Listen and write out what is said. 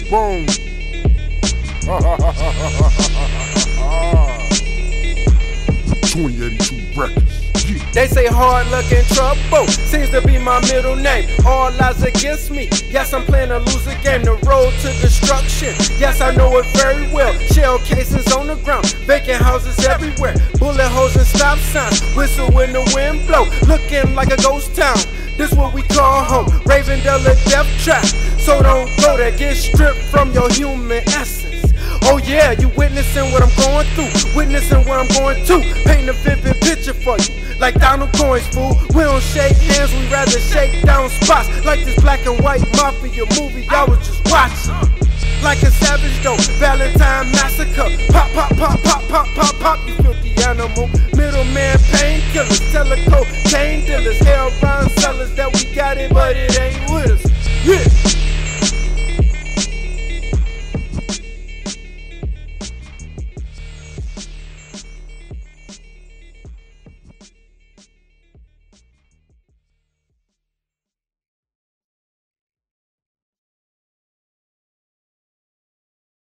Boom. 2082 Records. Yeah. They say hard luck and trouble seems to be my middle name. All lies against me. Yes, I'm playing a loser game. The road to destruction. Yes, I know it very well. Shell cases on the ground, vacant houses everywhere, bullet holes and stop signs, whistle when the wind blow, looking like a ghost town. This what we call home. Ravendale a death trap. So don't go there, get stripped from your human essence. Oh yeah, you witnessing what I'm going through, witnessing where I'm going to. Paint a vivid picture for you, like Donald Coins, fool. We don't shake hands, we rather shake down spots, like this black and white mafia movie I was just watching. Like a savage though, Valentine massacre. Pop, pop, pop, pop, pop, pop, pop, you filthy animal. Middleman painkillers, telecocaine dealers, hell rhyme sellers that we got it, but it ain't with us. Yeah.